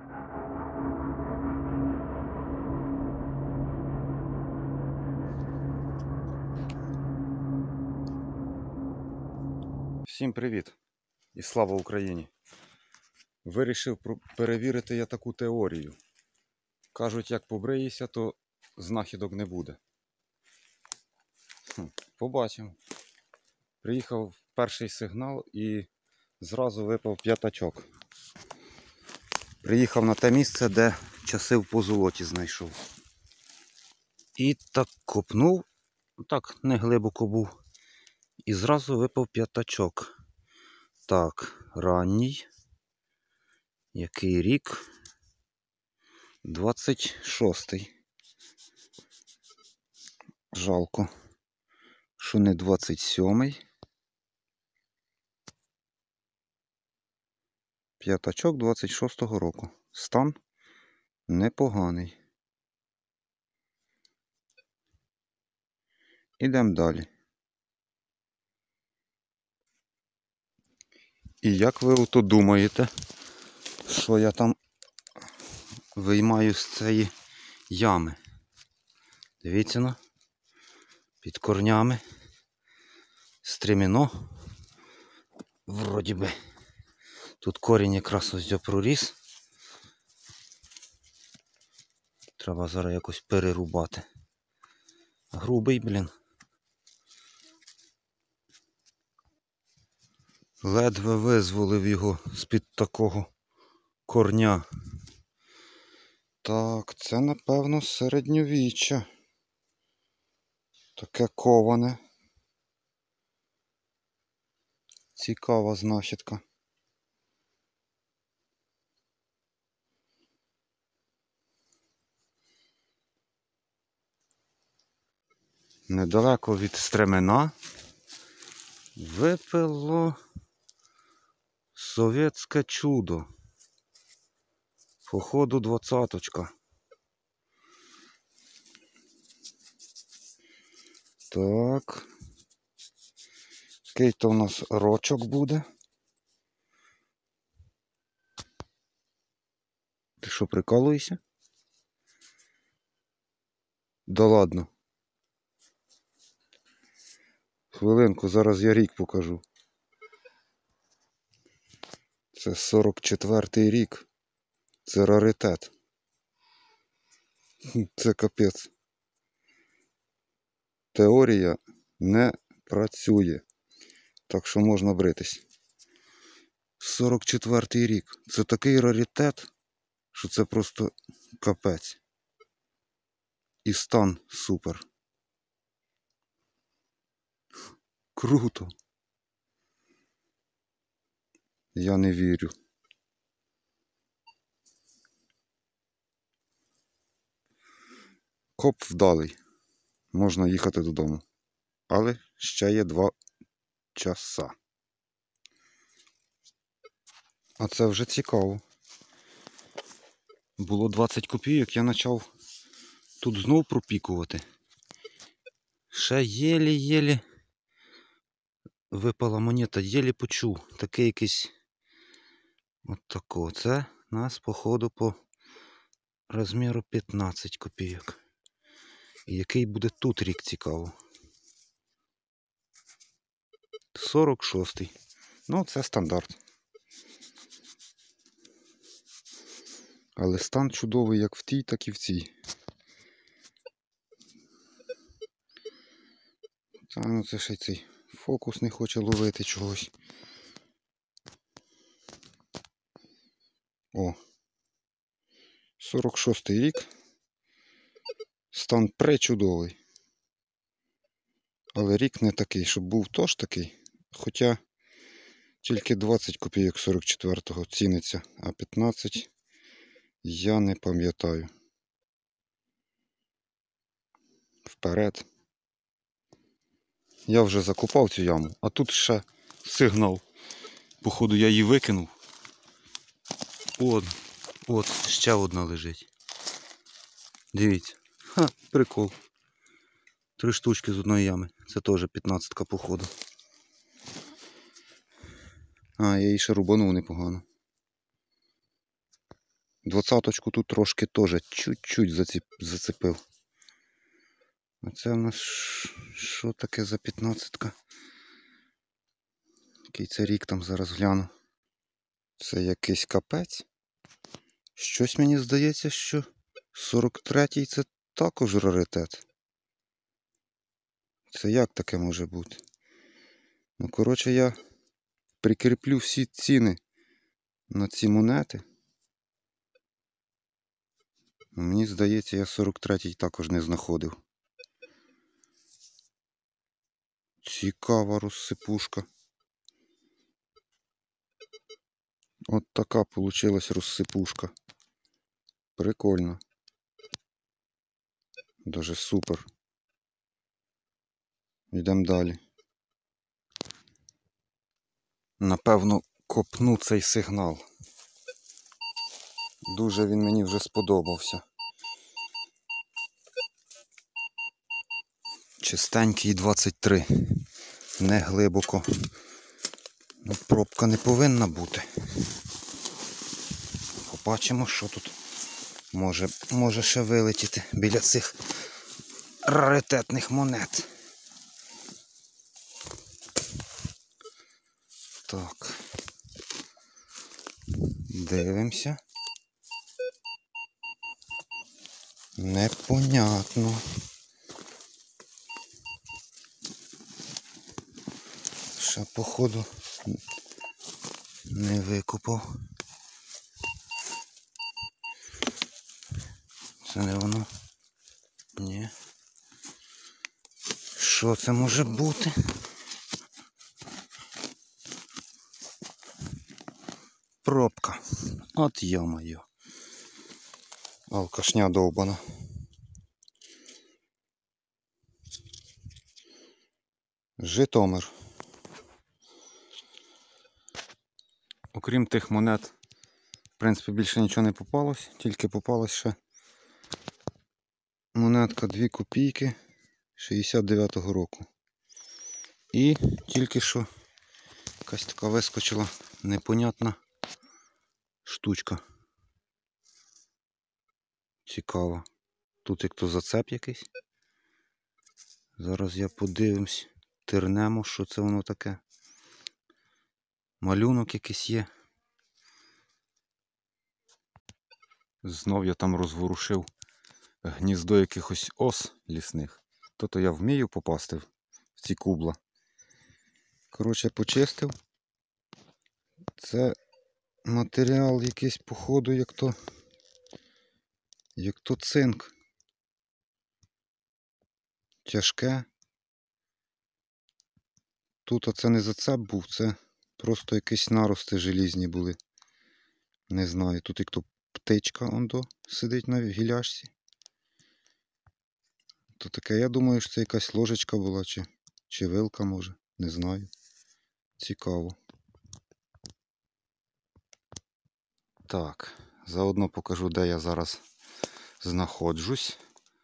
Всім привіт і слава Україні! Вирішив перевірити я таку теорію. Кажуть, як побриєшся, то знахідок не буде. Побачимо. Приїхав перший сигнал і зразу випав п'ятачок. Приїхав на те місце, де часи в позолоті знайшов. І так копнув, так не глибоко був. І зразу випав п'ятачок. Так, ранній. Який рік? 26-й. Жалко, що не 27-й. П'ятачок 26-го року. Стан непоганий. Ідемо далі. І як ви ото думаєте, що я там виймаю з цієї ями? Дивіться на, під корнями стремено. Вроді би. Тут корінь якраз ось проріс. Треба зараз якось перерубати. Грубий, блін. Ледве визволив його з-під такого корня. Так, це, напевно, середньовіччя. Таке коване. Цікава знахідка. Недалеко від стремена випило совєтське чудо. Походу 20-очка. Так. Який то у нас рочок буде? Ти що, прикалуєшся? Да ладно. Хвилинку, зараз я рік покажу. Це 44-й рік. Це раритет. Це капець. Теорія не працює. Так що можна бритись. 44-й рік. Це такий раритет, що це просто капець. І стан супер. Круто. Я не вірю. Коп вдалий. Можна їхати додому. Але ще є 2 часа. А це вже цікаво. Було 20 копійок, я почав тут знов пропікувати. Ще єлі-єлі випала монета, єлі почув. Такий якийсь от такого. Це нас, походу, по розміру 15 копійок. І який буде тут рік, цікаво. 46-й. Ну, це стандарт. Але стан чудовий як в тій, так і в цій. Та, ну це ще й цей фокус не хоче ловити чогось. О. 46-й рік. Стан пречудовий. Але рік не такий, щоб був теж такий. Хоча тільки 20 копійок 44-го ціниться, а 15 я не пам'ятаю. Вперед. Я вже закопав цю яму, а тут ще сигнал. Походу я її викинув. От, ще одна лежить. Дивіться. Ха, прикол. 3 штучки з одної ями. Це теж 15-ка походу. А, я її ще рубанув непогано. Двадцяточку тут трошки теж чуть-чуть зацепив. А це в нас що таке за 15-ка? Який це рік там, зараз гляну. Це якийсь капець. Щось мені здається, що 43-й це також раритет. Це як таке може бути? Ну, коротше, я прикріплю всі ціни на ці монети. Мені здається, я 43-й також не знаходив. Цікава розсипушка. От така получилась розсипушка. Прикольно. Даже супер. Йдемо далі. Напевно, копну цей сигнал. Дуже він мені вже сподобався. Чистенький 23. Не глибоко. Ну, пробка не повинна бути. Побачимо, що тут може ще вилетіти біля цих раритетних монет. Так. Дивимося. Непонятно. Ще, походу, не викупав. Це не воно? Ні. Що це може бути? Пробка. От йо-моє. Алкашня довбана. Житомир. Окрім тих монет, в принципі, більше нічого не попалось, тільки попалась ще монетка 2 копійки 69-го року. І тільки що якась така вискочила непонятна штучка. Цікава. Тут як то зацеп якийсь. Зараз я подивимось, тернемо, що це воно таке. Малюнок якийсь є. Знов я там розворушив гніздо якихось ос лісних. То я вмію попасти в ці кубла. Коротше, почистив. Це матеріал якийсь, походу, як то цинк. Тяжке. Тут оце не зацеп був, це просто якісь нарости желізні були. Не знаю, тут як то птичка ондо сидить на гіляшці. То таке, я думаю, що це якась ложечка була, чи вилка може, не знаю. Цікаво. Так, заодно покажу, де я зараз знаходжусь.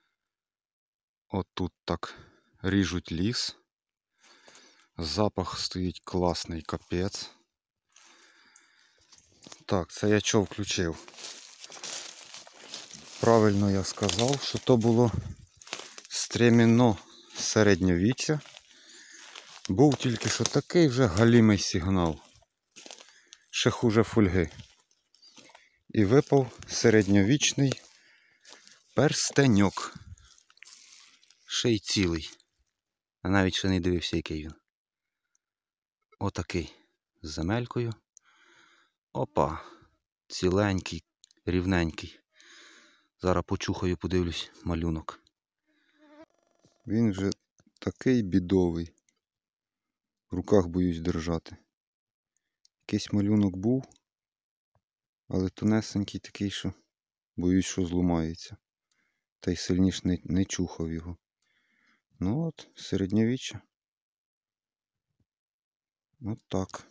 От тут так ріжуть ліс. Запах стоїть класний, капець. Так, це я що включив? Правильно я сказав, що то було стремено середньовіччя. Був тільки що такий вже галімий сигнал. Ще хуже фольги. І випав середньовічний перстеньок. Ще й цілий. А навіть ще не дивився, який він. Отакий. З земелькою. Опа. Ціленький, рівненький. Зараз почухаю, подивлюсь малюнок. Він вже такий бідовий. В руках боюсь держати. Якийсь малюнок був, але тонесенький такий, що боюсь, що зламається. Та й сильніше не чухав його. Ну от, середньовіччя. От так.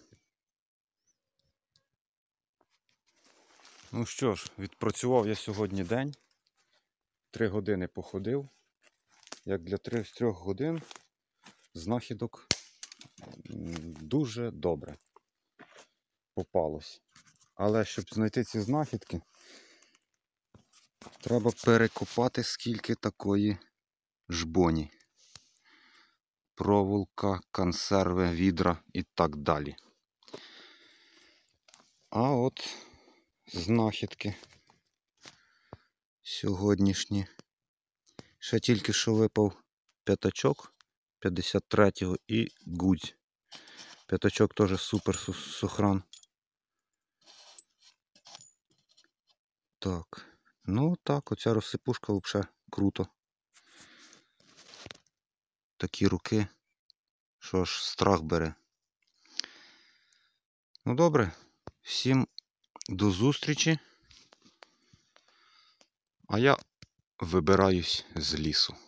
Ну що ж, відпрацював я сьогодні день. 3 години походив. Як для 3 годин знахідок дуже добре попалось. Але щоб знайти ці знахідки, Треба перекопати скільки такої жбоні. Проволока, консерви, відра і так далі. А от знахідки сьогоднішні. Ще тільки що випав п'ятачок 53-го і гудзь. П'ятачок теж супер сохран. Так. Ну так, оця розсипушка взагалі круто. Такі руки, що аж страх бере. Ну добре, всім до зустрічі. А я вибираюсь з лісу.